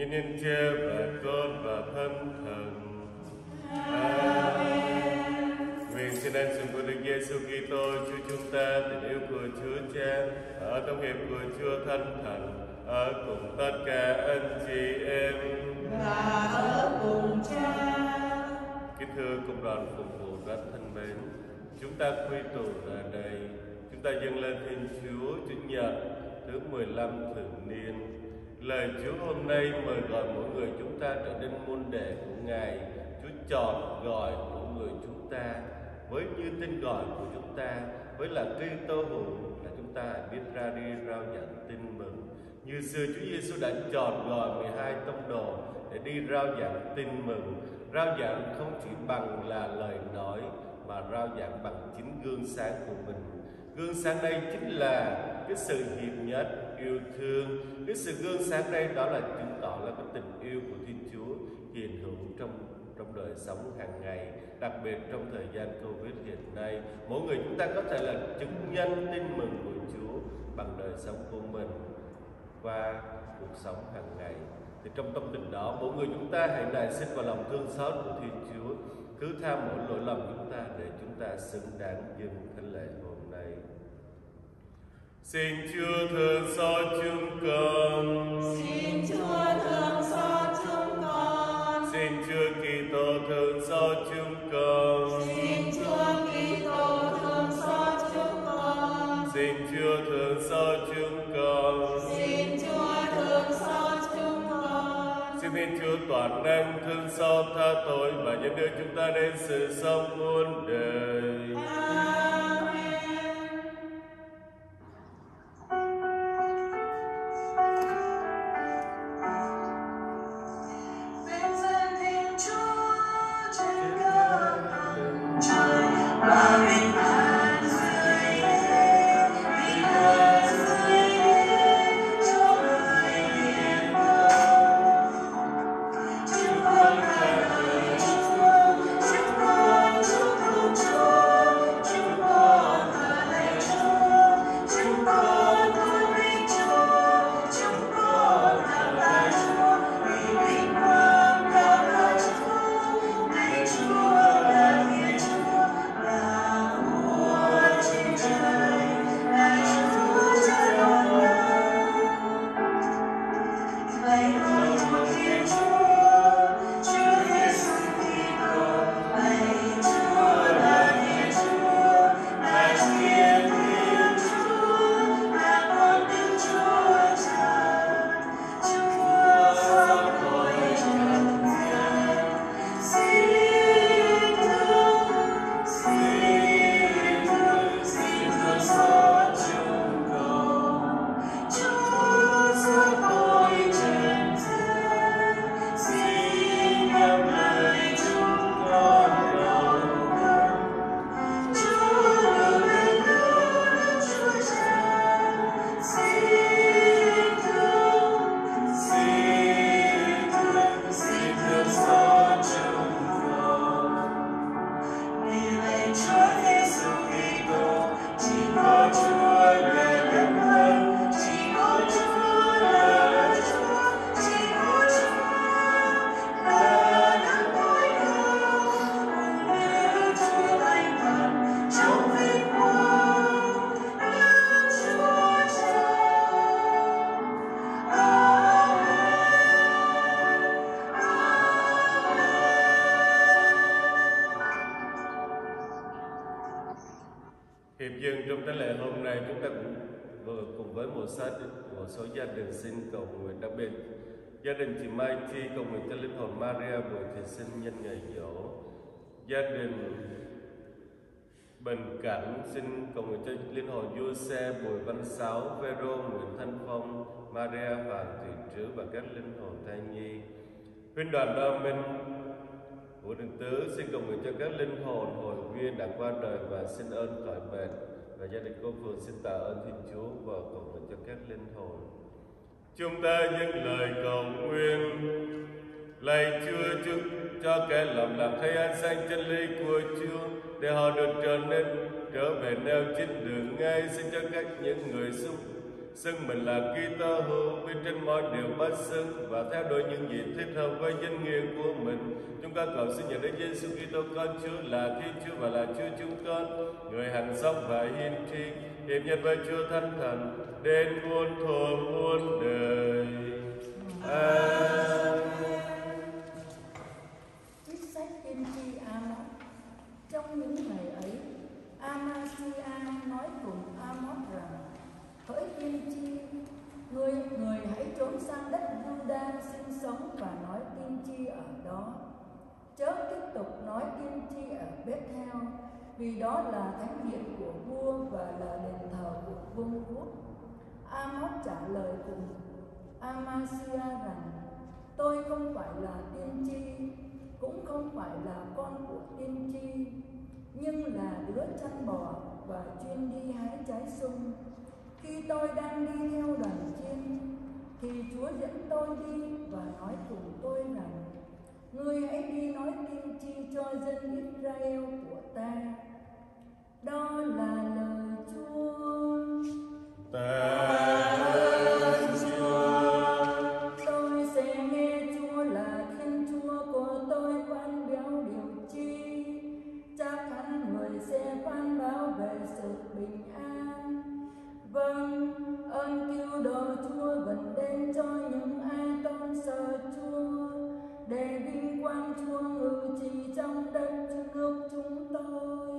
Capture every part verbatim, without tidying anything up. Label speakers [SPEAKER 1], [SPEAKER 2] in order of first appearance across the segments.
[SPEAKER 1] nhân nhân Cha và Con và Thánh Thần. Amen. Nguyện xin anh sủng của Đức Giêsu Kitô Chúa chúng ta, tình yêu của Chúa Cha, ở trong hiệp của Chúa Thánh Thần, ở cùng tất cả anh chị em
[SPEAKER 2] và ở cùng Cha.
[SPEAKER 1] Kính thưa cộng đoàn phục vụ rất thân mến, chúng ta quy tụ ở đây, chúng ta dâng lên Thiên Chúa Chủ nhật thứ mười lăm thường niên. Lời Chúa hôm nay mời gọi mỗi người chúng ta trở nên môn đệ của Ngài. Chúa chọn gọi mỗi người chúng ta với như tên gọi của chúng ta, với là Kitô hữu, là chúng ta biết ra đi rao giảng tin mừng. Như xưa Chúa Giêsu đã chọn gọi mười hai tông đồ để đi rao giảng tin mừng. Rao giảng không chỉ bằng là lời nói, mà rao giảng bằng chính gương sáng của mình. Gương sáng đây chính là cái sự hiệp nhất, yêu thương. Cái sự gương sáng đây đó là chứng tỏ là cái tình yêu của Thiên Chúa hiện hữu trong trong đời sống hàng ngày, đặc biệt trong thời gian Covid hiện nay. Mỗi người chúng ta có thể là chứng nhân tin mừng của Chúa bằng đời sống của mình qua cuộc sống hàng ngày. Thì trong tâm tình đó, mỗi người chúng ta hãy nài xin vào lòng thương xót của Thiên Chúa, cứ tha mỗi lỗi lầm chúng ta để chúng ta xứng đáng dâng thánh lễ hôm nay. Xin Chúa thương xót chúng con.
[SPEAKER 2] Xin Chúa thương xót chúng con.
[SPEAKER 1] Xin Chúa Kitô thương xót chúng con.
[SPEAKER 2] Xin Chúa Kitô thương xót chúng con.
[SPEAKER 1] Xin Chúa thương xót chúng con.
[SPEAKER 2] Xin Chúa thương xót chúng con.
[SPEAKER 1] Xin Thiên Chúa toàn năng thương xót tha tội và dẫn đưa chúng ta đến sự sống muôn đời.
[SPEAKER 2] Amen. Bên dân Thiên Chúa trên các tầng trời và bình an dưới thế, bình an dưới thế cho người yên tâm. Chúng con ca ngợi Chúa, chúng con chúc mừng Chúa, chúng con thờ lạy Chúa, chúng con tôn vinh Chúa, chúng con thờ lạy Chúa, vì vinh quang cao cả Chúa, này Chúa là Thiên Chúa, là vua trên trời, là Chúa cha toàn năng. Vậy thôi một Thiên Chúa, Chúa Giêsu Kitô, lạy Chúa là Thiên Chúa, là Thiên Thiên Chúa, là con Đức Chúa Cha. Chúa sống cõi trần gian, xin thương, xin thương, xin thương xót chúng con. Chúa sống cõi trần gian, xin nhắc lời chúng con đầu năm. Chúa được lên Đức Chúa Cha, xin thương, xin thương, xin thương xót chúng con. Vì lạy Chúa Giêsu Kitô, chỉ có Chúa là Đức Thánh, chỉ có Chúa là Chúa, chỉ có Chúa là Đức Tối Cao, cùng Đức Chúa Thánh Thần trong vinh quang Đức Chúa Cha. Amen.
[SPEAKER 1] Hiệp dâng trong thánh lễ hôm nay, chúng ta cũng vừa cùng với một số một số gia đình xin cầu nguyện, đặc biệt gia đình chị Mai Chi cầu nguyện cho linh hồn Maria Bùi Thị Sinh nhân ngày giỗ. Gia đình Bình Cảnh xin cầu nguyện cho linh hồn vua xe Bùi Văn Sáu, Phêrô, Nguyễn Thanh Phong, Maria Hoàng Thị Trứ và các linh hồn thai nhi. Huynh đoàn Đa Minh của Đường Tứ xin cầu nguyện cho các linh hồn hội viên đã qua đời và xin ơn khỏi bệnh, và gia đình cô Phượng xin tạ ơn Thiên Chúa và cầu nguyện cho các linh hồn. Chúng ta dâng lời cầu nguyện. Lạy Chúa, chúc cho kẻ lầm lạc thấy an sanh chân lý của Chúa, để họ được trở nên trở về neo chính đường ngay. Xin cho các những người xúc xưng mình là Kitô hữu, biết trên mọi điều bất xưng và theo đuổi những gì thích hợp với danh nghĩa của mình. Chúng con cầu xin nhận Đức Giêsu Kitô con Chúa là Thiên Chúa và là Chúa chúng con, người hằng sống và hiên tri, hiệp nhất với Chúa Thánh Thần, đến muôn thuở muôn đời. Amen.
[SPEAKER 3] Trích sách tiên tri Amos. Trong những ngày ấy, Amasia nói cùng Amos rằng: hỡi tiên tri, người người hãy trốn sang đất Juda sinh sống và nói tiên tri ở đó. Chớ tiếp tục nói tiên tri ở Bethel, vì đó là thánh điện của vua và là đền thờ của vương quốc. Amos trả lời cùng Amasia rằng: tôi không phải là tiên tri, cũng không phải là con của tiên tri, nhưng là đứa chăn bò và chuyên đi hái trái sung. Khi tôi đang đi theo đoàn chiên, thì Chúa dẫn tôi đi và nói cùng tôi rằng: ngươi hãy đi nói tiên tri cho dân Israel của ta. Đó là lời Chúa.
[SPEAKER 1] Ta ơn Chúa.
[SPEAKER 3] Tôi sẽ nghe Chúa là Thiên Chúa của tôi phán béo điều chi. Chắc hẳn người sẽ phán báo về sự bình an. Vâng, ơn cứu độ Chúa vẫn đến cho những ai tôn sợ Chúa, để vinh quang Chúa ngự trị trong đất nước chúng tôi.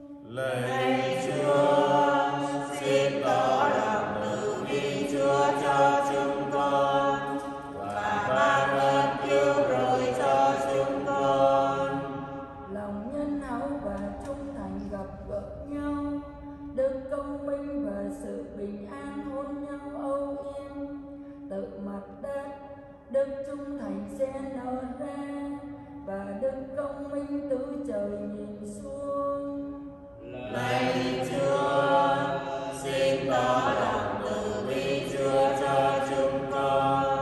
[SPEAKER 1] Lạy Chúa, xin tỏ lòng từ bi Chúa cho chúng con và ban ơn cứu rỗi cho chúng con.
[SPEAKER 3] Lòng nhân hậu và trung thành gặp gỡ nhau, đức công minh và sự bình an hôn nhau âu yếm. Từ mặt đất, đức trung thành sẽ nở ra, và đức công minh từ trời nhìn xuống.
[SPEAKER 1] Lạy Chúa, xin tỏ lòng từ bi Chúa cho chúng con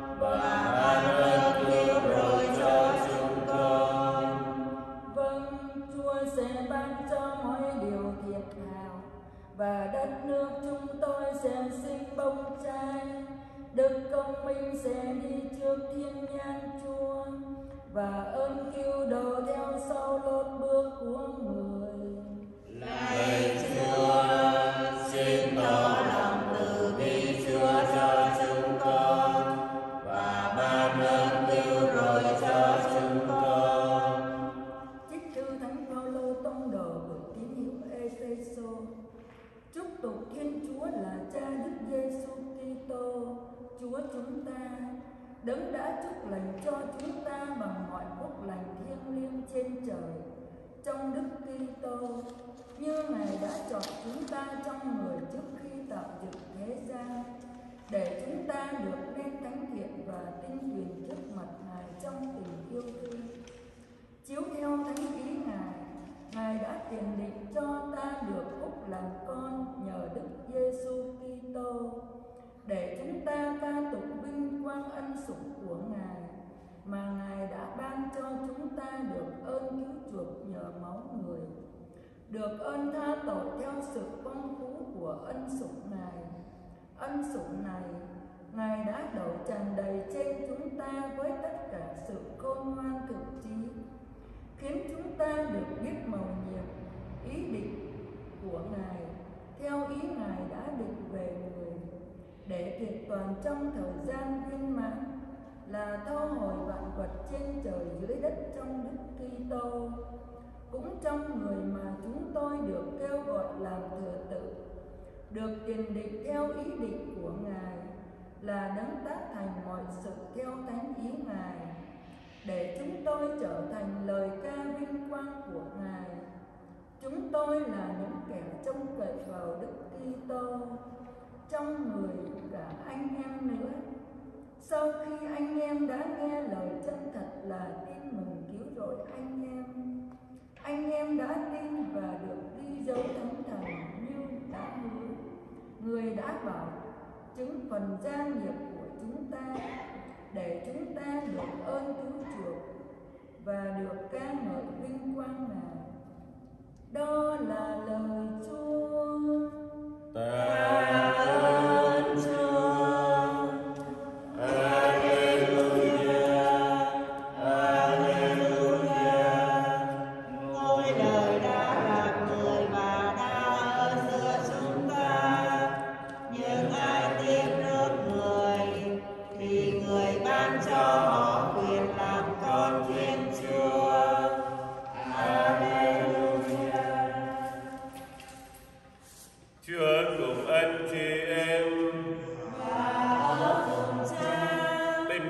[SPEAKER 1] và ban ơn cứu rỗi cho chúng con.
[SPEAKER 3] Vâng, Chúa sẽ ban cho mọi điều thiệt hảo, và đất nước chúng tôi sẽ sinh bông trái. Đức công minh sẽ đi trước thiên nhãn Chúa, và ơn cứu độ theo sau lối bước của người.
[SPEAKER 1] Lạy Chúa, xin tỏ lòng từ bi Chúa cho chúng con và ban ơn cứu rỗi cho chúng con.
[SPEAKER 3] Trích thư Thánh Phaolô tông đồ gửi tín hữu Ê-phê-sô. Chúc tụng Thiên Chúa là Cha Đức Giêsu Kitô, Chúa chúng ta, đấng đã chúc lành cho chúng ta bằng mọi phúc lành thiêng liêng trên trời trong Đức Kitô, như Ngài đã chọn chúng ta trong người trước khi tạo dựng thế gian, để chúng ta được nên thánh thiện và tinh tuyền trước mặt Ngài trong tình yêu thương. Chiếu theo thánh ý Ngài, Ngài đã tiền định cho ta được phúc làm con nhờ Đức Giêsu Kitô, để chúng ta ca tụng vinh quang ân sủng của Ngài, mà Ngài đã ban cho chúng ta được ơn cứu chuộc nhờ máu người, được ơn tha tội theo sự phong phú của ân sủng Ngài. Ân sủng này, Ngài đã đổ tràn đầy trên chúng ta với tất cả sự khôn ngoan thực trí, khiến chúng ta được biết mầu nhiệm ý định của Ngài theo ý Ngài đã định về người, để kiện toàn trong thời gian viên mãn, là thâu hồi vạn vật trên trời dưới đất trong Đức Kitô. Cũng trong người mà chúng tôi được kêu gọi làm thừa tự, được tiền định theo ý định của Ngài, là đấng tác thành mọi sự theo thánh ý Ngài, để chúng tôi trở thành lời ca vinh quang của Ngài. Chúng tôi là những kẻ trông cậy vào Đức Kitô, trong người cả anh em nữa. Sau khi anh em đã nghe lời chân thật là tin mừng cứu rỗi anh em, anh em đã tin và được ghi dấu thánh thần như đã hứa. Người đã bảo chứng phần gia nghiệp của chúng ta, để chúng ta được ơn cứu chuộc và được ca ngợi vinh quang Ngài. Đó là lời Chúa.
[SPEAKER 1] Ta ơn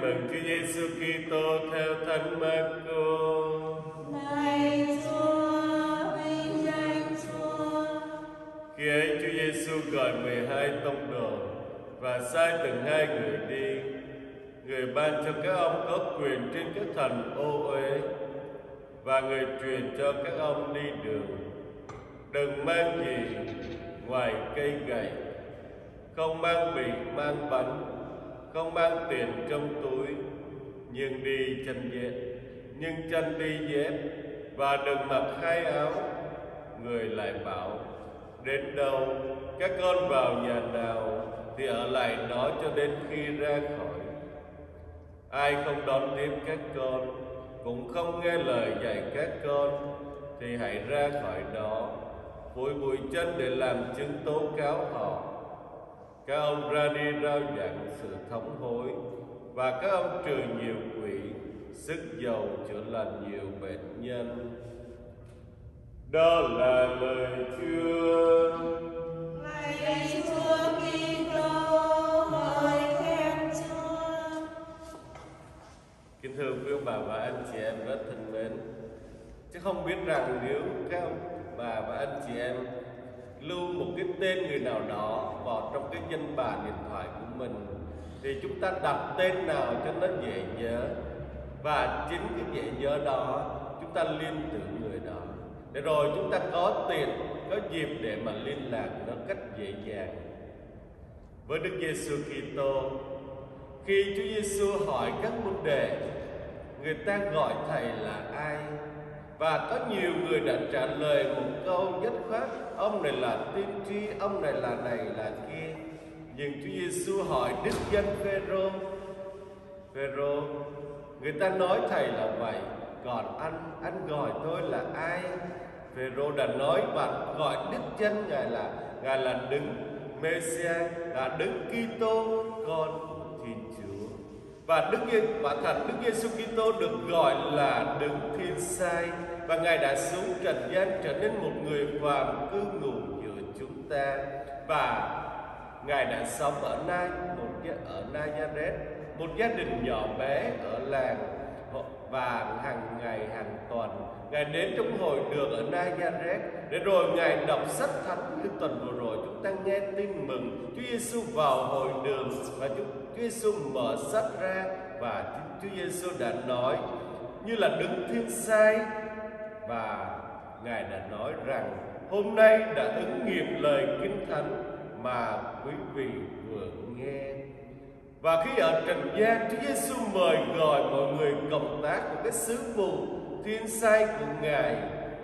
[SPEAKER 1] mừng Chúa Giêsu Kitô theo Thánh Marco.
[SPEAKER 3] Lạy Chúa, vinh danh Chúa.
[SPEAKER 1] Khi ấy Chúa Giêsu gọi mười hai tông đồ và sai từng hai người đi. Người ban cho các ông có quyền trên các thành ô uế, và người truyền cho các ông đi đường. Đừng mang gì ngoài cây gậy, không mang bì mang bánh, không mang tiền trong túi, nhưng đi chân dép, nhưng chân đi dép, và đừng mặc hai áo. Người lại bảo, đến đâu các con vào nhà nào thì ở lại đó cho đến khi ra khỏi. Ai không đón tiếp các con, cũng không nghe lời dạy các con, thì hãy ra khỏi đó, phủi bụi chân để làm chứng tố cáo họ. Các ông ra đi rao giảng sự thống hối, và các ông trừ nhiều quỷ, sức dầu chữa lành nhiều bệnh nhân. Đó là lời Chúa.
[SPEAKER 3] Lạy Chúa Kitô, ngợi khen Chúa.
[SPEAKER 1] Kính thưa quý ông bà và anh chị em rất thân mến, chứ không biết rằng nếu các ông bà và anh chị em lưu một cái tên người nào đó vào trong cái danh bạ điện thoại của mình, thì chúng ta đặt tên nào cho nó dễ nhớ, và chính cái dễ nhớ đó chúng ta liên tưởng người đó, để rồi chúng ta có tiền, có dịp để mà liên lạc nó cách dễ dàng. Với Đức Giêsu Kitô, khi Chúa Giêsu hỏi các môn đệ người ta gọi thầy là ai, và có nhiều người đã trả lời một câu dứt khoát, ông này là tiên tri, ông này là này là kia. Nhưng Chúa Giêsu hỏi đức danh Phêrô, Phêrô, người ta nói thầy là vậy, còn anh, anh gọi tôi là ai? Phêrô đã nói và gọi đức danh ngài là ngài là Đấng Mê-si-a, là Đấng Kitô, con của Thiên Chúa. Và Đức Giê và thật Đức Giêsu Kitô được gọi là Đấng Thiên Sai, và ngài đã xuống trần gian trở nên một người phàm cư ngụ giữa chúng ta, và ngài đã sống ở Na một ở Nazareth, một gia đình nhỏ bé ở làng, và hàng ngày hàng tuần ngài đến trong hội đường ở Nazareth, để rồi ngài đọc sách thánh. Như tuần vừa rồi chúng ta nghe tin mừng Chúa Giêsu vào hội đường, và Chúa Giêsu mở sách ra, và Chúa Giêsu đã nói như là Đấng Thiên Sai, và ngài đã nói rằng hôm nay đã ứng nghiệm lời Kinh Thánh mà quý vị vừa nghe. Và khi ở trần gian, Chúa Giêsu mời gọi mọi người cộng tác của cái sứ vụ Thiên Sai của ngài,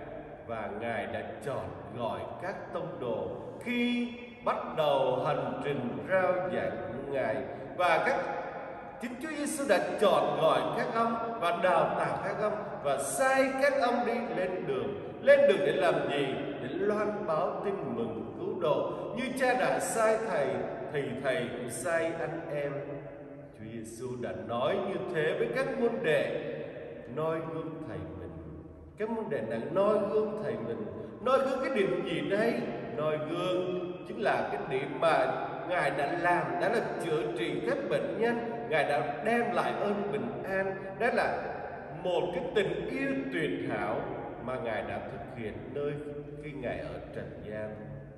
[SPEAKER 1] và ngài đã chọn gọi các tông đồ khi bắt đầu hành trình rao giảng của ngài. Và các chính Chúa Giêsu đã chọn gọi các ông và đào tạo các ông, và sai các ông đi lên đường. Lên đường để làm gì? Để loan báo tin mừng cứu độ. Như Cha đã sai thầy, thì thầy cũng sai anh em. Chúa Giêsu đã nói như thế với các môn đệ, noi gương thầy mình. Các môn đệ đã noi gương thầy mình. Noi gương cái điểm gì đây? Noi gương chính là cái điểm mà ngài đã làm, đó là chữa trị các bệnh nhân, ngài đã đem lại ơn bình an. Đó là một cái tình yêu tuyệt hảo mà ngài đã thực hiện nơi khi ngài ở trần gian.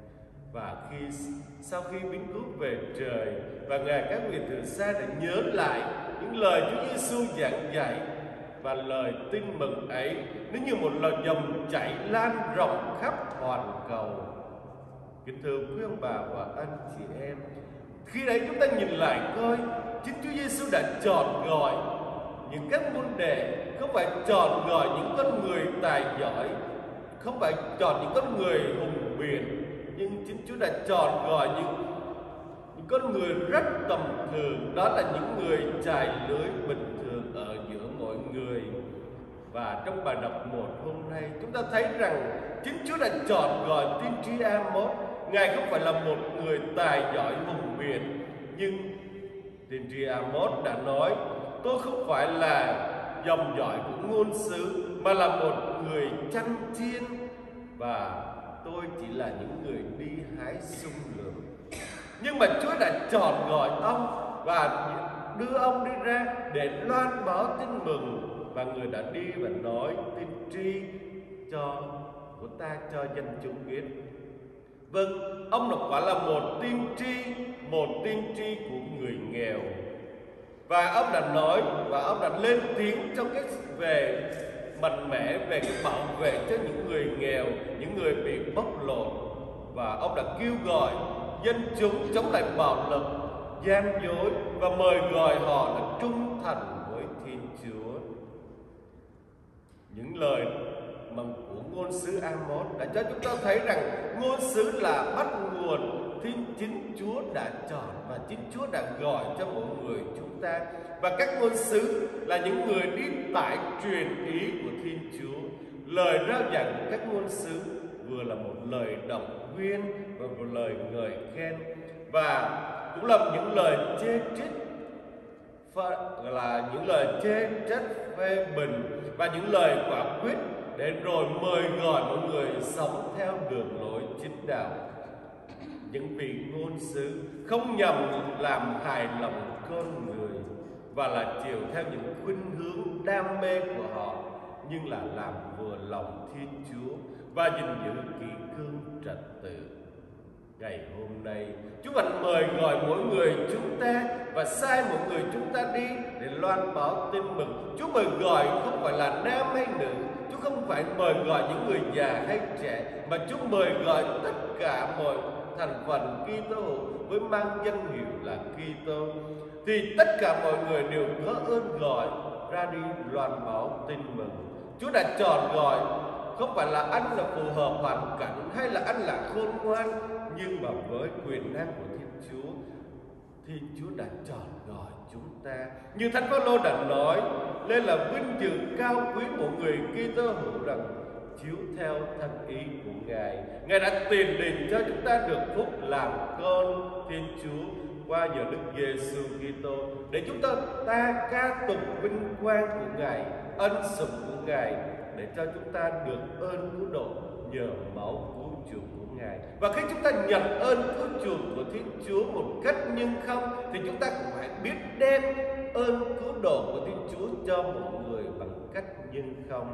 [SPEAKER 1] Và khi sau khi biến cứu về trời, và ngài các vị từ xa đã nhớ lại những lời Chúa Giêsu giảng dạy, và lời tin mừng ấy nó như một lời dòng chảy lan rộng khắp hoàn cầu. Kính thưa quý ông bà và anh chị em, khi đấy chúng ta nhìn lại coi, chính Chúa Giêsu đã chọn gọi những các môn đệ, không phải chọn gọi những con người tài giỏi, không phải chọn những con người hùng biện, nhưng chính Chúa đã chọn gọi những những con người rất tầm thường, đó là những người chài lưới bình thường ở giữa mọi người. Và trong bài đọc một hôm nay, chúng ta thấy rằng chính Chúa đã chọn gọi tiên tri Amos. Ngài không phải là một người tài giỏi hùng biện, nhưng tiên tri Amos đã nói, tôi không phải là dòng dõi của ngôn sứ, mà là một người chăn chiên, và tôi chỉ là những người đi hái sung lượm. Nhưng mà Chúa đã chọn gọi ông và đưa ông đi ra để loan báo tin mừng. Và người đã đi và nói tin tri cho của ta cho dân chúng biết. Vâng, ông là quả là một tiên tri, một tiên tri của người nghèo. Và ông đã nói và ông đã lên tiếng trong cái về mạnh mẽ về cái bảo vệ cho những người nghèo, những người bị bóc lột. Và ông đã kêu gọi dân chúng chống lại bạo lực, gian dối và mời gọi họ là trung thành với Thiên Chúa. Những lời mà của ngôn sứ Amos đã cho chúng ta thấy rằng ngôn sứ là bắt nguồn Thiên chính Chúa đã chọn và chính Chúa đã gọi cho mỗi người chúng ta. Và các ngôn sứ là những người đi tải truyền ý của Thiên Chúa. Lời rao giảng của các ngôn sứ vừa là một lời động viên và một lời ngợi khen, và cũng là những lời chê trách, là những lời chê trách phê bình và những lời quả quyết để rồi mời gọi mọi người sống theo đường lối chính đạo. Những vị ngôn sứ không nhằm làm hài lòng con người và là chiều theo những khuynh hướng đam mê của họ, nhưng là làm vừa lòng Thiên Chúa và gìn giữ kỷ cương trật tự. Ngày hôm nay, Chúa vẫn mời gọi mỗi người chúng ta và sai mỗi người chúng ta đi để loan báo tin mừng. Chúa mời gọi không phải là nam hay nữ, Chúa không phải mời gọi những người già hay trẻ, mà Chúa mời gọi tất cả mọi thành phần Kitô hữu với mang danh hiệu là Kitô. Thì tất cả mọi người đều có ơn gọi ra đi loan báo tin mừng. Chúa đã chọn gọi, không phải là anh là phù hợp hoàn cảnh hay là anh là khôn ngoan, nhưng mà với quyền năng của Thiên Chúa, Thiên Chúa đã chọn gọi chúng ta. Như Thánh Phaolô đã nói, nên là vinh dự cao quý của người Kitô hữu rằng chiếu theo thân ý của Ngài. Ngài đã tiền định cho chúng ta được phúc làm con Thiên Chúa qua nhờ Đức Giêsu Kitô, để chúng ta ta ca tụng vinh quang của Ngài, ân sủng của Ngài, để cho chúng ta được ơn cứu độ nhờ máu cứu chuộc của Ngài. Và khi chúng ta nhận ơn cứu chuộc của Thiên Chúa một cách nhân không, thì chúng ta cũng phải biết đem ơn cứu độ của Thiên Chúa cho mọi người bằng cách nhân không.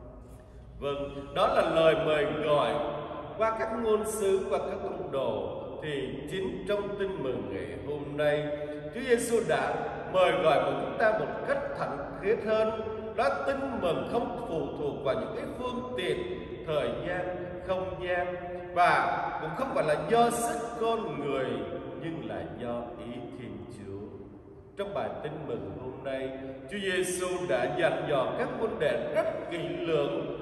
[SPEAKER 1] Vâng, đó là lời mời gọi qua các ngôn sứ, qua các tông đồ. Thì chính trong tin mừng ngày hôm nay, Chúa Giêsu đã mời gọi của chúng ta một cách thẳng thiết hơn. Đó, tin mừng không phụ thuộc vào những cái phương tiện, thời gian, không gian, và cũng không phải là do sức con người, nhưng là do ý Thiên Chúa. Trong bài tin mừng hôm nay, Chúa Giêsu đã dặn dò các môn đệ rất kỹ lưỡng.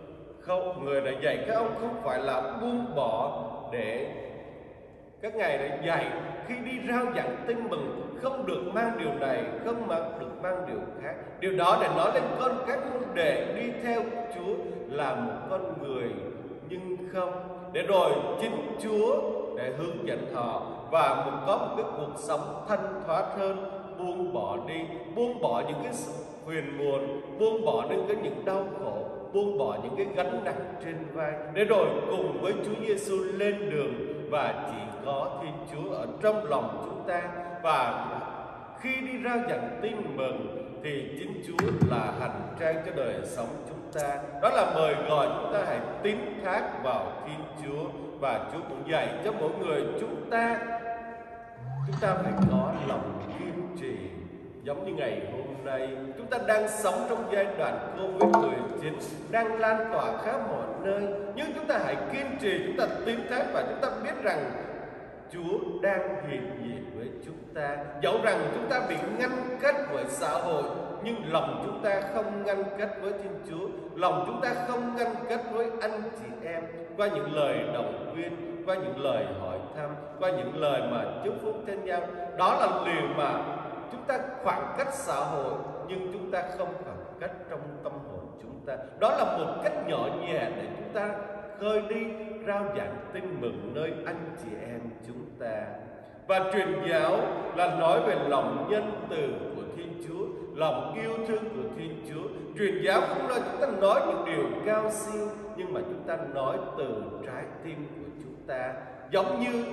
[SPEAKER 1] Không, người đã dạy các ông không phải là buông bỏ, để các ngài đã dạy khi đi rao giảng tin mừng không được mang điều này, không mang được mang điều khác. Điều đó để nói lên con các môn đệ đi theo Chúa là một con người, nhưng không, để rồi chính Chúa để hướng dẫn họ và mình có một cái cuộc sống thanh thoát hơn, buông bỏ đi, buông bỏ những cái phiền muộn, buông bỏ những cái những đau khổ, buông bỏ những cái gánh nặng trên vai, để rồi cùng với Chúa Giêsu lên đường. Và chỉ có Thiên Chúa ở trong lòng chúng ta, và khi đi rao giảng tin mừng thì chính Chúa là hành trang cho đời sống chúng ta. Đó là mời gọi chúng ta hãy tín thác vào Thiên Chúa, và Chúa cũng dạy cho mỗi người chúng ta chúng ta phải có lòng kiên trì. Giống như ngày hôm nay, chúng ta đang sống trong giai đoạn Covid mười chín đang lan tỏa khắp mọi nơi, nhưng chúng ta hãy kiên trì, chúng ta tín thác, và chúng ta biết rằng Chúa đang hiện diện với chúng ta. Dẫu rằng chúng ta bị ngăn cách với xã hội, nhưng lòng chúng ta không ngăn cách với Thiên Chúa, lòng chúng ta không ngăn cách với anh chị em qua những lời động viên, qua những lời hỏi thăm, qua những lời mà chúc phúc cho nhau. Đó là điều mà chúng ta khoảng cách xã hội, nhưng chúng ta không khoảng cách trong tâm hồn chúng ta. Đó là một cách nhỏ nhẹ để chúng ta khơi đi rao giảng tin mừng nơi anh chị em chúng ta. Và truyền giáo là nói về lòng nhân từ của Thiên Chúa, lòng yêu thương của Thiên Chúa. Truyền giáo không nói chúng ta nói những điều cao siêu, nhưng mà chúng ta nói từ trái tim của chúng ta. Giống như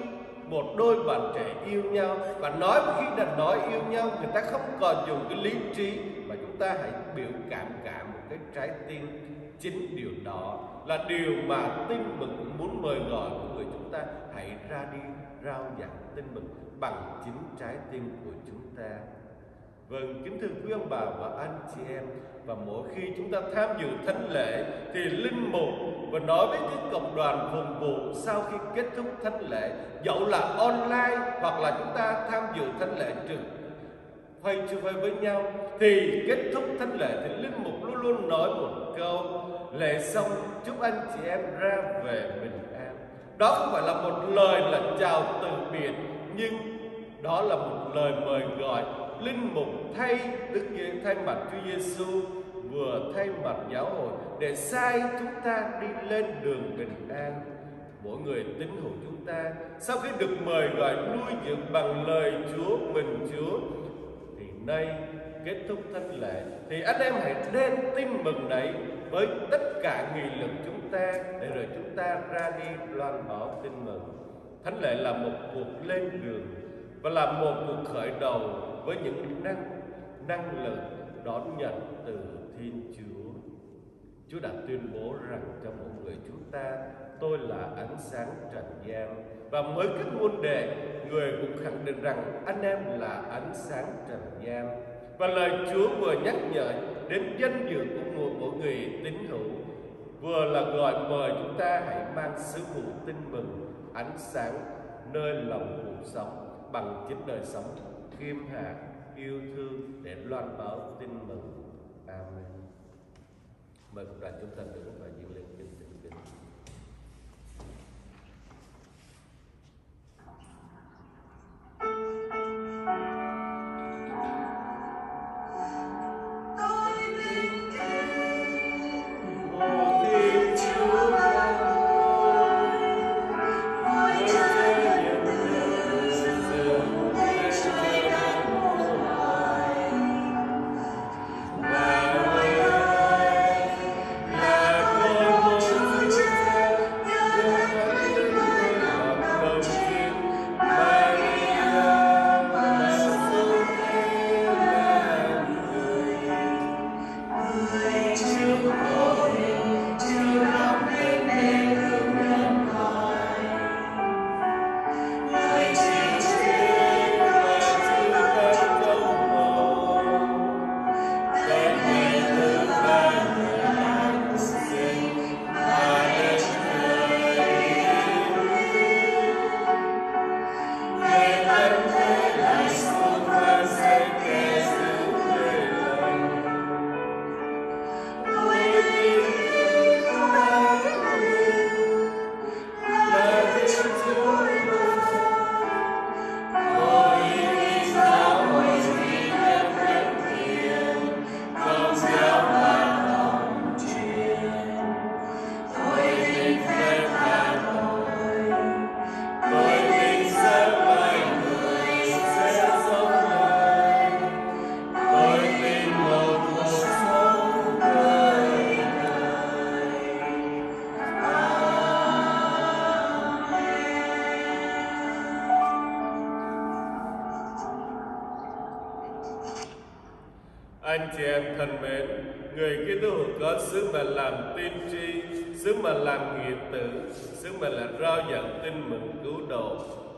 [SPEAKER 1] một đôi bạn trẻ yêu nhau. Và nói khi đã nói yêu nhau, người ta không còn dùng cái lý trí, mà chúng ta hãy biểu cảm cả một cái trái tim. Chính điều đó là điều mà Tin Mừng cũng muốn mời gọi mọi người chúng ta hãy ra đi rao giảng tin mừng bằng chính trái tim của chúng ta. Vâng, kính thưa quý ông bà và anh chị em, và mỗi khi chúng ta tham dự thánh lễ thì linh mục và nói với cái cộng đoàn phục vụ sau khi kết thúc thánh lễ, dẫu là online hoặc là chúng ta tham dự thánh lễ trực quay chưa quay với nhau, thì kết thúc thánh lễ thì linh mục luôn luôn nói một câu: lễ xong chúc anh chị em ra về bình an. Đó không phải là một lời là chào từ biệt, nhưng đó là một lời mời gọi. Linh mục thay Đức Giê thay mặt Chúa Giêsu, vừa thay mặt giáo hội để sai chúng ta đi lên đường bình an. Mỗi người tín hữu chúng ta sau khi được mời gọi nuôi dưỡng bằng lời Chúa, mình Chúa, thì nay kết thúc thánh lễ thì anh em hãy đem tin mừng này với tất cả nghị lực chúng ta, để rồi chúng ta ra đi loan báo tin mừng. Thánh lễ là một cuộc lên đường và là một cuộc khởi đầu với những năng năng lực đón nhận từ Thiên Chúa. Chúa đã tuyên bố rằng cho mỗi người chúng ta: tôi là ánh sáng trần gian. Và mới kết môn đệ, người cũng khẳng định rằng anh em là ánh sáng trần gian. Và lời Chúa vừa nhắc nhở đến danh dự của mỗi, mỗi người tín hữu, vừa là gọi mời chúng ta hãy mang sứ vụ tin mừng, ánh sáng nơi lòng cuộc sống bằng chính đời sống khiêm hạ, yêu thương để loan báo tin mừng. Amen. Mời cộng đoàn chúng ta đứng và dâng lên kính thỉnh kính. Anh chị em thân mến, người Kitô hữu có sứ mệnh làm tiên tri, sứ mệnh làm nghĩa tử, sứ mệnh là rao giảng tin mừng cứu độ.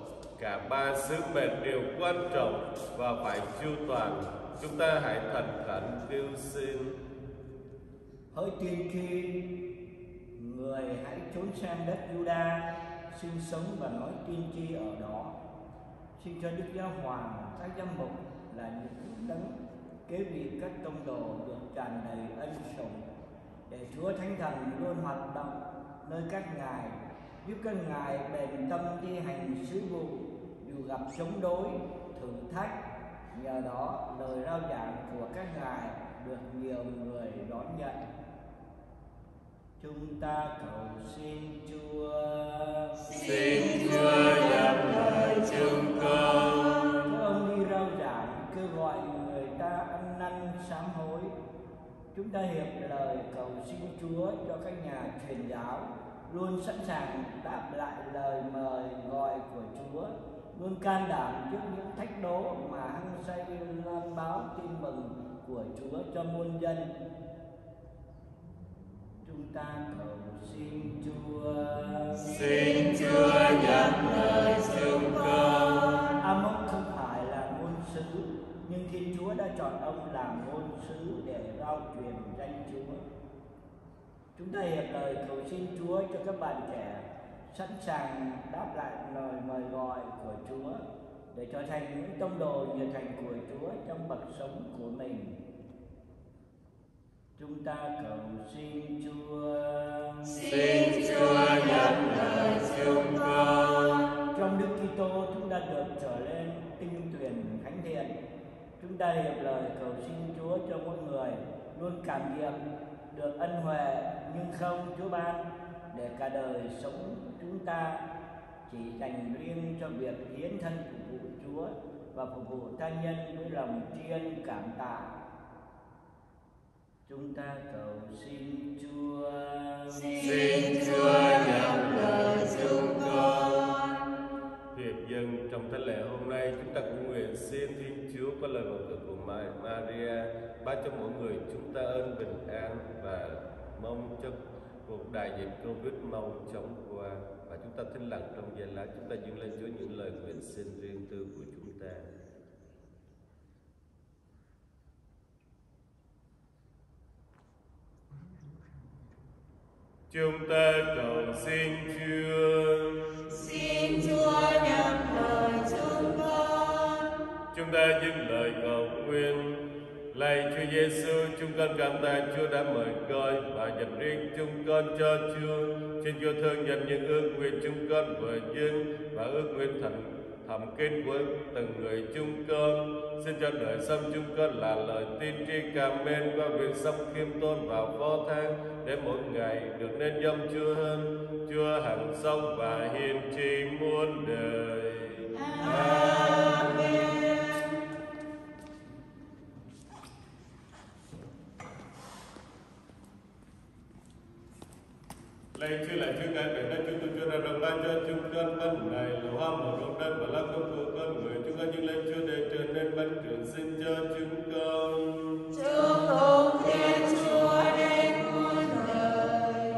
[SPEAKER 1] Cả ba sứ mệnh đều quan trọng và phải chu toàn. Chúng ta hãy thành khẩn kêu xin.
[SPEAKER 4] Hỡi tiên tri, người hãy trốn sang đất Juda, sinh sống và nói tiên tri ở đó. Xin cho Đức Giáo Hoàng, các giám mục là những đấng kế vị các tông đồ được tràn đầy ân sủng, để Chúa Thánh Thần luôn hoạt động nơi các ngài, giúp các ngài bền tâm thi hành sứ vụ dù gặp chống đối, thử thách. Nhờ đó lời rao giảng của các ngài được nhiều người đón nhận. Chúng ta cầu xin Chúa.
[SPEAKER 1] Xin Chúa nhận lời chúng con.
[SPEAKER 4] Các ông đi rao giảng kêu gọi người ta ăn năn sám hối. Chúng ta hiệp lời cầu xin Chúa cho các nhà truyền giáo luôn sẵn sàng đáp lại lời mời gọi của Chúa, luôn can đảm trước những thách đố mà hăng say loan báo tin mừng của Chúa cho muôn dân. Chúng ta cầu xin Chúa.
[SPEAKER 1] Xin Chúa nhận lời chúng con.
[SPEAKER 4] Amos không phải là ngôn sứ, nhưng Thiên Chúa đã chọn ông làm ngôn sứ để rao truyền danh Chúa. Chúng ta hiệp lời cầu xin Chúa cho các bạn trẻ sẵn sàng đáp lại lời mời gọi của Chúa để trở thành những tông đồ nhiệt thành của Chúa trong bậc sống của mình. Chúng ta cầu xin Chúa.
[SPEAKER 1] Xin Chúa nhận lời chúng con.
[SPEAKER 4] Trong Đức Kitô chúng ta được trở lên tinh tuyển thánh thiện. Chúng ta hiệp lời cầu xin Chúa cho mỗi người luôn cảm nghiệm được ân huệ nhưng không Chúa ban, để cả đời sống chúng ta chỉ dành riêng cho việc hiến thân phục vụ Chúa và phục vụ tha nhân với lòng tri ân cảm tạ. Chúng ta cầu xin Chúa.
[SPEAKER 1] Xin Chúa nhận lời chúng con. Hiệp dân trong thánh lễ hôm nay, chúng ta cũng nguyện xin Thiên Chúa có lời cầu của Maria ban cho mỗi người chúng ta ơn bình an và mong cho cuộc đại dịch Covid mau chóng qua. Và chúng ta thinh lặng trong giây lát, chúng ta dâng lên Chúa những lời nguyện xin riêng tư của chúng ta. Chúng ta cầu xin Chúa.
[SPEAKER 2] Xin Chúa nhận lời chúng con.
[SPEAKER 1] Chúng ta dâng lời cầu nguyện. Lạy Chúa Giêsu, chúng con cảm tạ Chúa đã mời gọi và dành riêng chúng con cho Chúa. Xin Chúa thương nhận những ước nguyện chúng con vừa dâng và ước nguyện thành thầm kín của từng người chúng con. Xin cho đời sống chúng con là lời tin tri cảm mến qua việc sống khiêm tốn và phó thác, để mỗi ngày được nên giống Chúa hơn. Chúa hằng sống và hiền trị muôn đời.
[SPEAKER 2] Amen.
[SPEAKER 1] Lạy Chúa, lạy Chúa, cái vẻ đất chúng tôi Chúa đã đồng ban cho chúng con ban này là hoa màu rộng đất và lá công của con người. Chúng con dâng lên Chúa để trở nên ban trường sinh cho chúng con.
[SPEAKER 2] Chúc tụng Thiên Chúa đến muôn đời.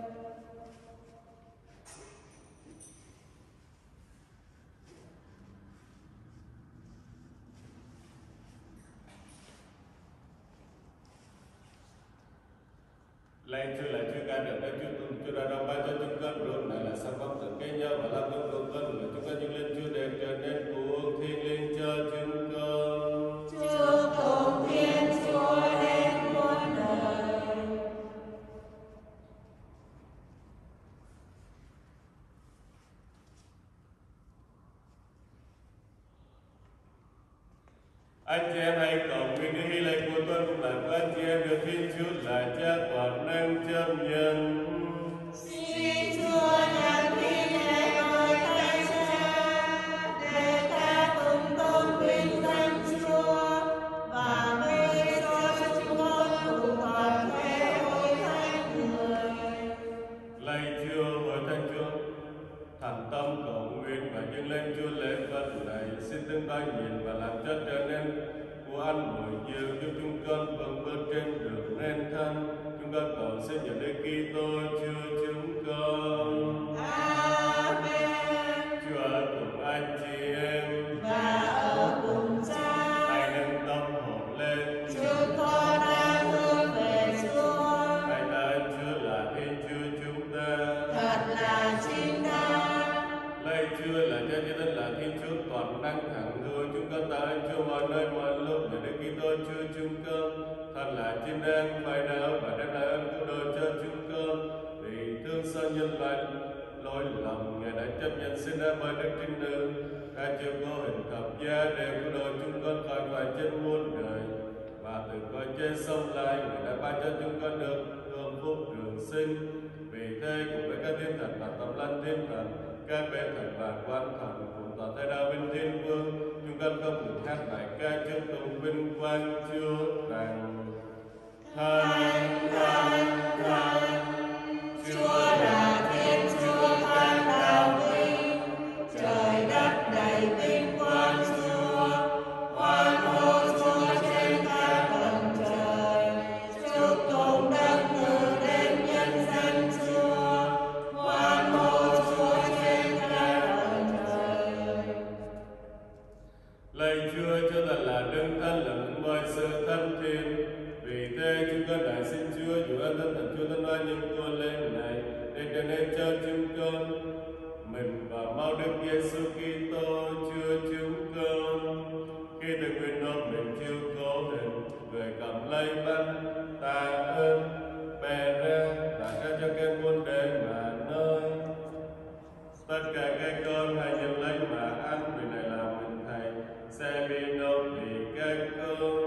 [SPEAKER 1] Lạy Chúa, lạy Chúa, cái vẻ đất chúng tôi Chúa đã đồng ban cho chúng con rượu này là sản phẩm từ cây nho và lá công của con người. Chúng con dâng lên Chúa để trở nên của thiên liêng cho chúng con.
[SPEAKER 2] Chúc tụng Thiên Chúa đến muôn đời.
[SPEAKER 1] Anh chị em hãy cầu nguyện những hy lệnh của tôi cũng là của anh chị em được Thiên Chúa là Cha toàn năng chấp nhận.
[SPEAKER 2] Xin Chúa nhận hy lễ của Thánh Cha để ta cùng tôn vinh danh Chúa và nơi cho chúng con cùng toàn thể hội thánh người.
[SPEAKER 1] Lạy Chúa, hội thánh Chúa, thành tâm cầu nguyện và dâng lên Chúa lễ vật này, xin tương tai nhìn và làm chất trở nên của ăn bồi dưỡng giúp chúng con vững bước trên đường nên thân. Chúng con cầu xin nhờ Đức Kitô Chúa chúng con.
[SPEAKER 2] Amen.
[SPEAKER 1] Chúa cùng anh chị em
[SPEAKER 2] Và ở cùng Cha,
[SPEAKER 1] hãy nâng tâm hồn lên.
[SPEAKER 2] chúng con đang hướng về Chúa.
[SPEAKER 1] Hãy ta ơn Chúa là Thiên Chúa chúng ta.
[SPEAKER 2] Thật là chính đáng.
[SPEAKER 1] Lạy Chúa là Cha Chí Thân là Thiên Chúa toàn năng hằng hữu. Chúng con tạ ơn Chúa mọi nơi mọi lúc để Đức Kitô Chúa chúng con thật là chính đáng phải đạo và đem lại ơn cứu độ cho chúng con. Vì thương xót nhân loại lỗi lầm, Ngài đã chấp nhận sinh ra bởi Đức Trinh Nữ, đã chịu có hình thập giá để cứu độ chúng con khỏi khỏi chết muôn đời. Và từ cõi chết sống lại, Ngài đã ban cho chúng con được hưởng phúc trường sinh. Vì thế cùng với các thiên thần và tâm linh thiên thần, các bệ thần và quan thần cùng toàn thể đạo binh thiên vương, chúng con không ngừng hát bài ca chúc tụng vinh quang Chúa rằng: Thánh, Thánh, Thánh, Chúa là Thiên Lạy Chúa, cho thật là đấng thân là những mọi sự thân thiện. Vì thế chúng con lại xin Chúa dù ơn thân thần Chúa thân hoa những con lên này để trở nên cho chúng con mình và mau Đức Giêsu Kitô Chúa chúng con. Khi được quyền nộp mình chịu khổ hình, người cầm lấy bánh tạ ơn bè ra và trao cho các môn đệ mà nói: tất cả các con hãy nhận lấy mà ăn, vì này là mình Thầy sẽ bị nộp vì các con.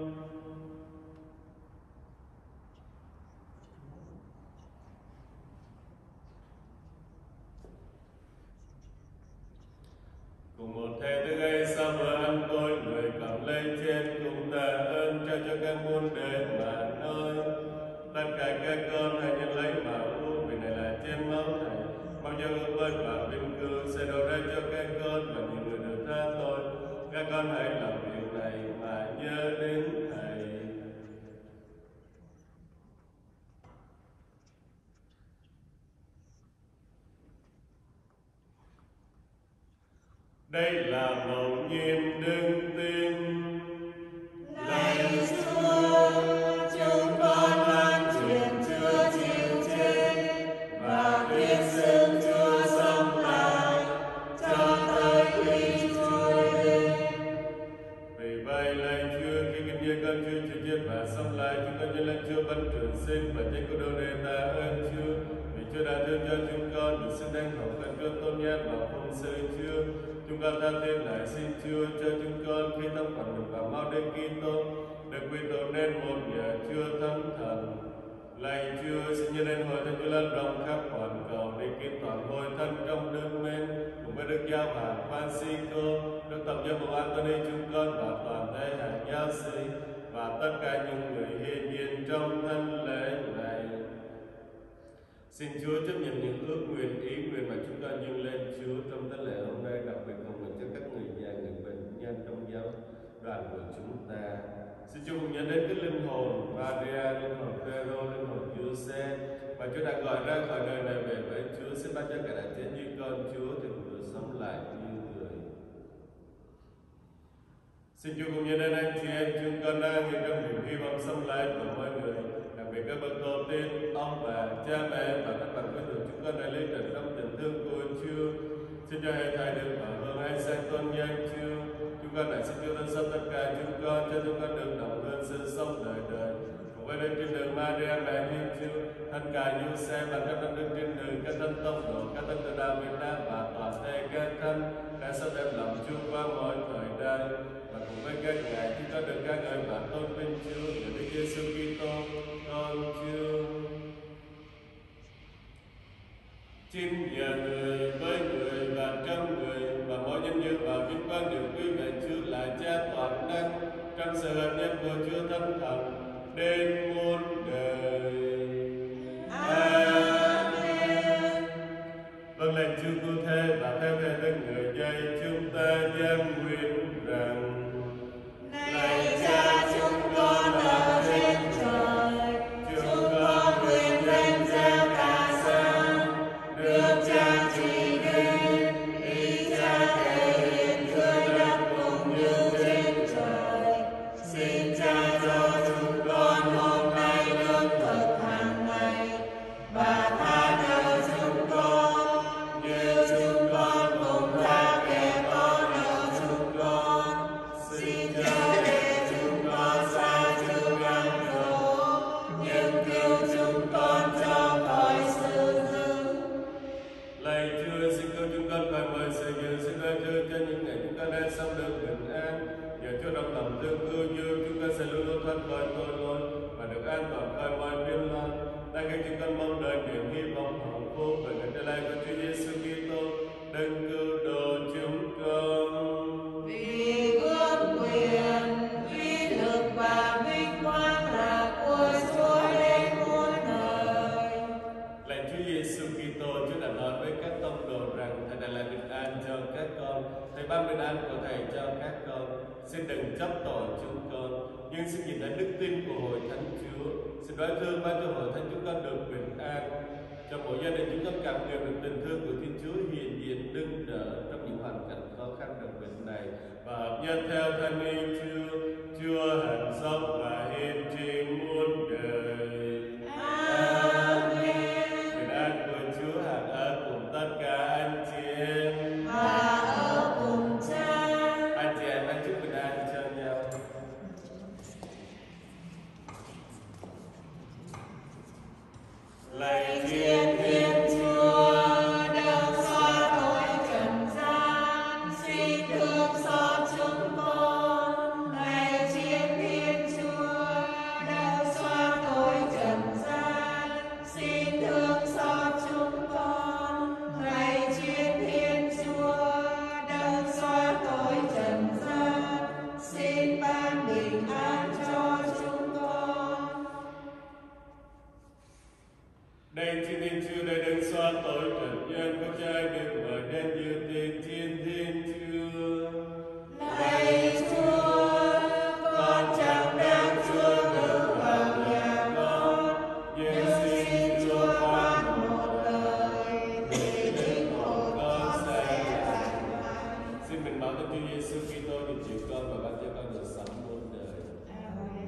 [SPEAKER 1] Cùng một thế thức ấy, sau bữa ăn tối, người cầm lấy chén cùng tạ ơn trao cho các môn đệ mà nói: tất cả các con hãy nhận lấy mà uống, vì này là chén máu Thầy, bao giờ ước ơn và vinh cư sẽ đổ ra cho các con và những người được tha tội. Các con hãy làm điều này mà nhớ đến Thầy. Đây là mầu nhiệm đức tin.
[SPEAKER 2] Lạy Chúa, chúng con lan truyền Chúa chịu chết và tuyên xưng Chúa sống lại cho tới khi Chúa đến.
[SPEAKER 1] Vì vậy, lạy Chúa, khi kinh nghiệm con Chúa chịu chết và sống lại, chúng con nhân lên Chúa bánh trường sinh và trên của đồ đề ta ơn Chúa. Vì Chúa đã thương cho chúng con được xứng đáng hồng ân Chúa tôn nhát và phụng sự Chúa. Chúng con tha thiết lại xin Chúa cho chúng con khi tâm phận mình vào máu Đức Kitô được quy tụ nên một nhà Chúa thánh thần. Lạy Chúa, xin nhân lên hội thánh Chúa lan rộng khắp hoàn cầu để kiến toàn hội thánh trong đức mến cùng với Đức Giáo hoàng Francisco, Đức Tổng giám mục Anthony chúng con và toàn thể hàng giáo sĩ và tất cả những người hiện diện trong thánh lễ này. Xin Chúa chấp nhận những ước nguyện, ý nguyện mà chúng con dâng lên Chúa trong thánh lễ hôm nay, đặc biệt cầu nguyện cho các người già, người bệnh nhân trong giáo đoàn của chúng ta. Xin Chúa cùng nhớ đến cái linh hồn Maria, linh hồn Phêrô, linh hồn Giuse mà Chúa đã gọi ra khỏi đời này về với Chúa. Xin ban cho cả đã chết như con Chúa thì cũng được sống lại như người. Xin Chúa cùng nhớ đến anh chị em chúng con đang hiện trong niềm hy vọng sống lại của mọi người, đặc biệt các bậc tổ tiên, ông bà, cha mẹ và các bạn quý thuộc chúng con đã lấy trần trong tình thương của Chúa. Xin cho hệ thầy được bảo hương hãy sang tôn danh Chúa. Chúng con lại xin Chúa thân sống tất cả chúng con, cho chúng con được đồng hương sự sống đời đời. Cùng với lên trên đường Maria mẹ Thiên Chúa, thân cả Giuse và các tân đức trên đường, các tân tông đồ, các tân tự đạo Việt Nam và toàn thể các thân đã sắp đem lòng Chúa qua mọi thời đại. Và cùng với các ngài chúng con được ca ngợi và tôn vinh Chúa nhờ Đức Giêsu Kitô con Chúa. Xin nhờ người với người và trong người và mọi nhân dược và vinh quang đều quy về Chúa là Cha toàn năng trong sự hợp nhất của Chúa Thánh Thần đến muôn đời. Amen. Vâng lệnh Chúa cụ thể và theo thể thức người dạy chúng ta giam nguyện rằng:
[SPEAKER 2] Lạy Cha chúng con ở trên trời, chúng con nguyện danh Cha ca sáng, được Cha trị đến, ý Cha thể hiện dưới đất cũng như trên trời. Xin Cha cho chúng con hôm nay lương thực hàng ngày và tha cho chúng con như chúng con cũng tha kẻ có nợ chúng con. Xin chớ để chúng con xa chịu gian khổ, nhưng cứu chúng con cho khỏi sự dữ.
[SPEAKER 1] Lạy Chúa, xin cứu chúng con khỏi mọi sự dữ, xin ban thương cho những ngày chúng con đang sống được bình an. Nhờ Chúa đồng lòng thương cứu như chúng con sẽ luôn luôn thoát khỏi tội lỗi và được an toàn khỏi mọi biến loạn. Đang khi chúng con mong đợi niềm hy vọng hạnh phúc về ngày trở lại của Chúa Giêsu Kitô, đấng cứu độ chúng con.
[SPEAKER 2] Vì vương quyền, uy lực và vinh quang là của Chúa đến muôn đời.
[SPEAKER 1] Lạy Chúa Giêsu Kitô, Chúa đã nói với các tông đồ rằng Thầy đã lại bình an cho các con. Thầy ban bình an của Thầy cho các con. Xin đừng chấp tội chúng con, nhưng xin nhìn thấy đức tin của hội thánh Chúa. Xin đoái thương ban cho hội thánh chúng con được bình an. Cho mỗi gia đình chúng con cảm nhận được tình thương của Thiên Chúa hiện diện nâng đỡ trong những hoàn cảnh khó khăn. căn bệnh bệnh này và hợp nhất theo thân ý Chúa, Chúa hạnh sống và hiên tri muôn đời.
[SPEAKER 2] Amen.
[SPEAKER 1] Bình an của Chúa hằng ở cùng tất cả anh chị em.
[SPEAKER 2] Và ở cùng cha.
[SPEAKER 1] Anh chị em hãy chúc bình an cho nhau. Lạy Thiên Thiên Chúa,
[SPEAKER 2] đấng xóa tội trần gian, xin thương xót chúng con. Lạy Thiên Thiên Chúa, đấng xóa tội trần gian, xin thương xót chúng con. Lạy Thiên Thiên Chúa, đấng xóa tội trần gian, xin ban bình an cho chúng con.
[SPEAKER 1] Đây Thiên Thiên Chúa đã đấng xóa tội trần gian, có trai được mời đến như tên Thiên Thiên Chúa.
[SPEAKER 2] Lạy Chúa, con chẳng đáng Chúa bước vào nhà con, nhưng xin Chúa phán một lời thì linh hồn con sẽ lành lành.
[SPEAKER 1] Xin mình bảo với Chúa Giêsu Kitô được chịu con và ban cho con được sống muôn đời.
[SPEAKER 2] Amen.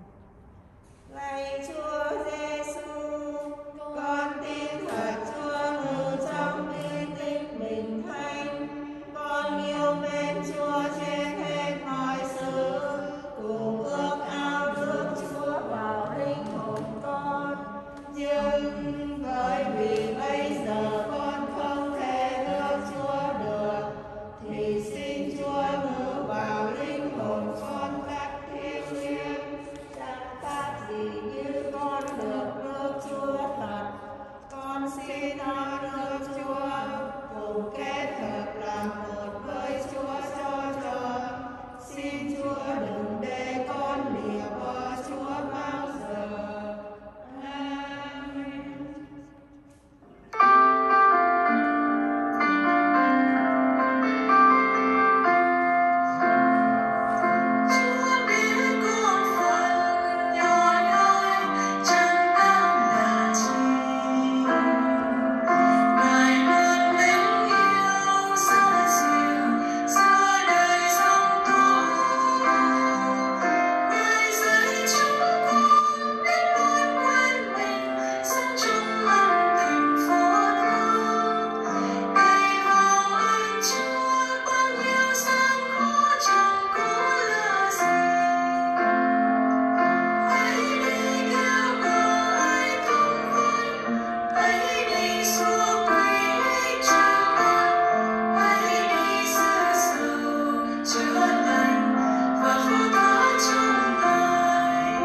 [SPEAKER 2] Lạy Chúa Giêsu, con tin thật Chúa ngự trong uy tín bình thánh. Con yêu mến Chúa trên hết mọi sự, cùng ước ao rước Chúa vào linh hồn con. Nhưng bởi vì bây giờ con không thể rước Chúa được, thì xin Chúa ngự vào linh hồn con cách thiêng liêng, chẳng khác gì như con được rước Chúa thật. Con xin con rước Chúa, cùng kết hợp làm một với Chúa cho trọn. Xin Chúa đừng để con lìa bỏ Chúa bao giờ. Amen. Chúa biết con phần nhỏ nhoi chẳng đáng là chi. Ngài luôn mến yêu soi dịu giữa đời sống tối. Ngài dạy chúng con biết luôn quên mình, sống trong ân tình phó thác. Cậy vào anh Chúa, bao nhiêu gian khó chẳng có là gì. Hãy đi kêu gọi ai thông vinh, hãy đi xua quỷ trừ ác, hãy đi xa sầu chữa lành và phúc thọ trong Ngài.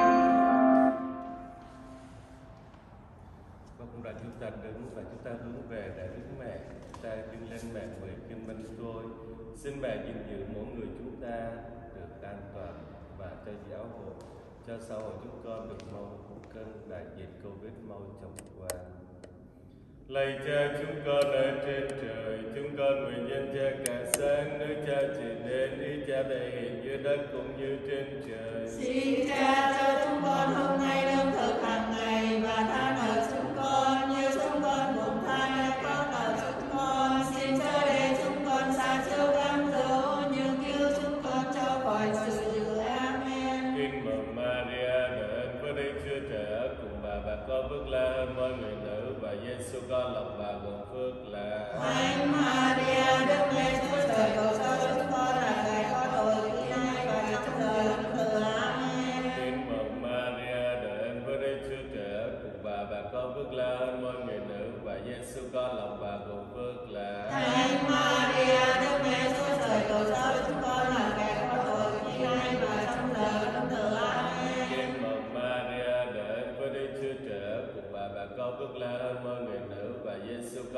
[SPEAKER 1] Và cũng đã chúng ta đứng và chúng ta hướng về đại Đức Mẹ. Chúng ta dâng lên mẹ mười kinh mân tôi. Xin mẹ gìn giữ mỗi người chúng ta được an toàn và cho giáo hội, cho xã hội chúng con được mau cơn đại dịch Covid mau chóng qua. Lạy Cha chúng con ở trên trời, chúng con nguyện nhân cha cả sáng nước cha chỉ đến, ý cha thể hiện dưới đất cũng như trên trời.
[SPEAKER 2] Xin Cha cho chúng con hôm nay lương thực hàng ngày và tha nợ chúng con như chúng con cũng tha nợ con nợ chúng con. Xin chớ để chúng con xa trước cám dỗ, nhưng cứu chúng con cho khỏi sự dữ. Amen.
[SPEAKER 1] Kinh mừng Maria, đỡ ơn với Đức Chúa Trời ở cùng bà, bà có phước lạ hơn mọi người nữ và Giêsu con lòng bà gồm phước lạ.
[SPEAKER 2] Thánh Maria, Đức Mẹ Chúa Trời, cầu cho chúng con là người có tội khi nay và trong giờ lâm tử. Amen.
[SPEAKER 1] Kinh mừng Maria, đỡ ơn với Đức Chúa Trời ở cùng bà, bà có phước lạ hơn mọi người nữ và Giêsu con lòng bà gồm phước lạ.
[SPEAKER 2] Thánh Maria, Đức Mẹ Chúa Trời, cầu cho chúng con là kẻ có tội khi nay và trong giờ lâm tử. Amen.
[SPEAKER 1] Kinh mừng Maria, đỡ ơn với Đức Chúa Trời ở cùng bà, bà có phước lạ hơn mọi người nữ và Giêsu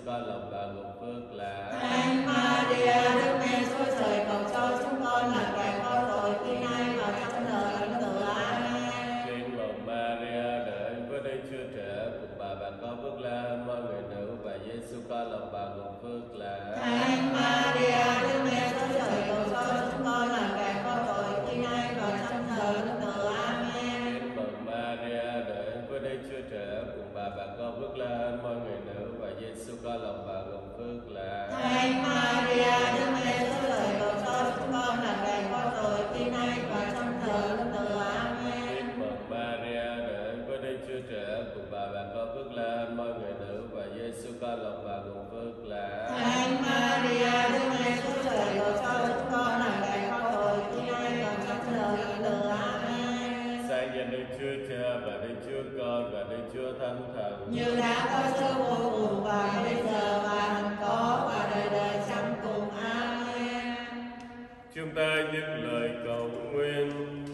[SPEAKER 1] con lòng bà gồm phước là.
[SPEAKER 2] Thánh Maria Đức Mẹ Chúa Trời, cầu cho chúng con là kẻ có tội khi nay và trong giờ lâm tử. Amen.
[SPEAKER 1] Kinh mộng Maria đợi với đây Chúa Trẻ cùng bà bạn có phước là hơn mọi người nữ và Giêsu con lòng bà gồm phước là.
[SPEAKER 2] Thánh Maria Đức Mẹ Chúa Trời, cầu cho chúng con là kẻ có tội khi nay và trong giờ lâm tử. Amen.
[SPEAKER 1] Kinh mộng Maria đợi với đây Chúa Trẻ cùng bà bạn có phước là hơn mọi người nữ và Giêsu con lòng bà gồm phước là.
[SPEAKER 2] Thánh Maria Đức Mẹ Chúa Trời, cầu cho chúng con là kẻ có tội khi nay và trong giờ lâm tử. Amen.
[SPEAKER 1] Kinh mộng Maria đợi với đây Chúa Trẻ cùng bà bạn có phước là hơn mọi người nữ và Giêsu con lòng bà gồm phước là.
[SPEAKER 2] Thánh Maria Đức Mẹ Chúa Trời, cầu cho chúng con là kẻ có tội khi nay và trong giờ lâm tử. Amen.
[SPEAKER 1] Sáng nhận Đức Chúa Cha và Đức Chúa Con và Đức Chúa Thánh Thần.
[SPEAKER 2] Như đã có trước vô cùng và bây giờ và hằng có và đời đời chẳng cùng. Amen.
[SPEAKER 1] Chúng ta những lời cầu nguyện.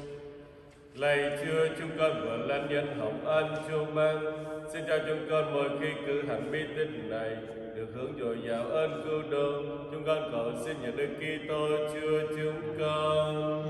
[SPEAKER 1] Lạy Chúa, chúng con vừa lân nhân hồng ân Chúa ban, xin cho chúng con mỗi khi cử hành bí tích này được hưởng dồi dào ơn cứu độ. Chúng con cầu xin nhờ Đức Kitô Chúa chúng con.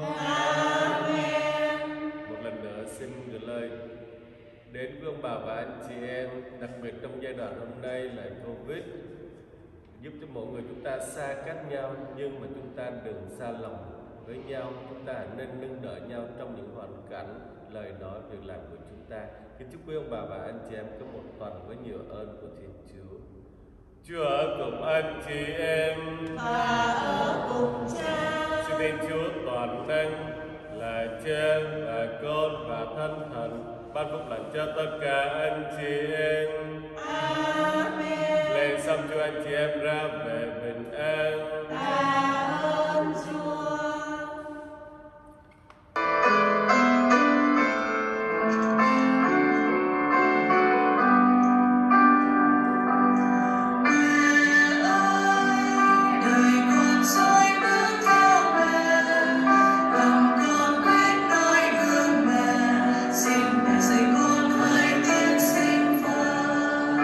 [SPEAKER 2] Amen.
[SPEAKER 1] Một lần nữa xin gửi lời đến với ông bà và anh chị em, đặc biệt trong giai đoạn hôm nay là Covid, giúp cho mỗi người chúng ta xa cách nhau, nhưng mà chúng ta đừng xa lòng với nhau. Chúng ta nên nâng đỡ nhau trong những hoàn cảnh, lời nói, việc làm của chúng ta. Kính chúc quý ông bà và anh chị em có một tuần với nhiều ơn của Thiên Chúa. Chúa ở cùng anh chị em
[SPEAKER 2] Và ở cùng Cha.
[SPEAKER 1] xin tin Chúa toàn năng là Cha và Con và Thánh Thần ban phúc lành cho tất cả anh chị em.
[SPEAKER 2] Amen.
[SPEAKER 1] Lạy xong cho anh chị em ra về bình an.
[SPEAKER 2] Tạ ơn Chúa.
[SPEAKER 5] Đời con dõi bước theo mẹ, lòng con quyết nói gương mẹ, xin mẹ dạy con hai tiếng xin Phật.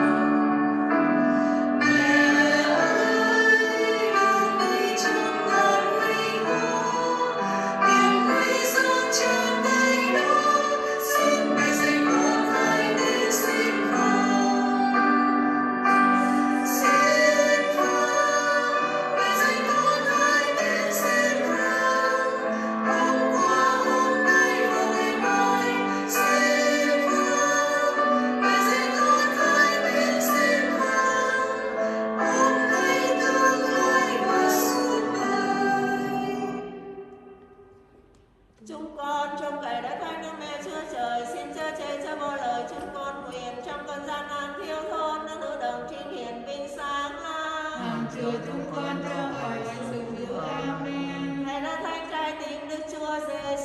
[SPEAKER 5] Mẹ ơi, đường đi trong ngàn mây vô, tiếng nguy gió tràn đầy đó, xin mẹ dạy con hai tiếng xin Phật. Xin Phật, mẹ dạy con hai tiếng xin Phật. Hôm qua, hôm nay và ngày mai, xin Phật, mẹ dạy con hai tiếng xin Phật. Hôm nay, tương lai và suốt đời.
[SPEAKER 2] Chúng con trong cậy đã thánh Đức Mẹ Chúa Trời, xin chớ chế cho vô lời chúng con nguyện trong cơn gian nan thiếu thốn nước nữ đồng trinh hiển vinh sáng la.
[SPEAKER 3] Hằng chứa chúng con ra khỏi sự dữ. Amen.
[SPEAKER 2] Hãy đã thánh trái tim Đức Chúa Giêsu.